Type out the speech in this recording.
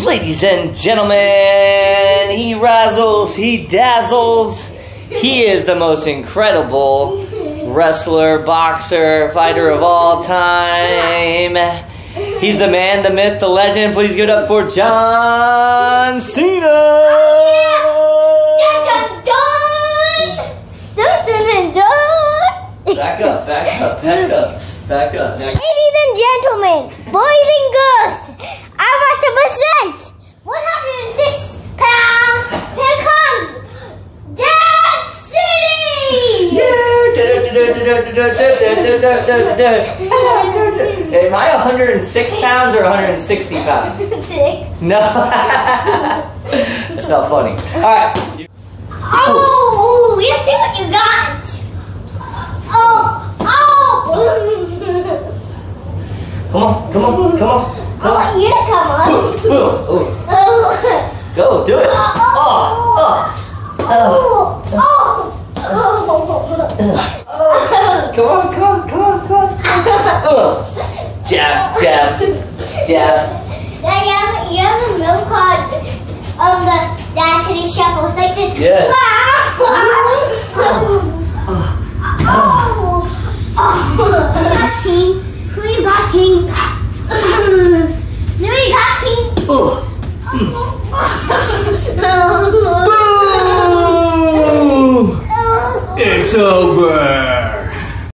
Ladies and gentlemen, he razzles, he dazzles. He is the most incredible wrestler, boxer, fighter of all time. He's the man, the myth, the legend. Please give it up for John Cena. Back up, back up, back up, back up. Ladies and gentlemen, boys and girls, I'm at the percent. 106 pounds. Here comes Dad City. Am I 106 pounds or 160 pounds? 6. No. That's not funny. Alright. Oh, let's see what you got. Come on, come on, come on. I want you to come on. Go, do it. Come on, come on, come on, come on. Jab, jab, jab. Dad, you have a move called the Dad City Shuffle. It's like this. Yeah.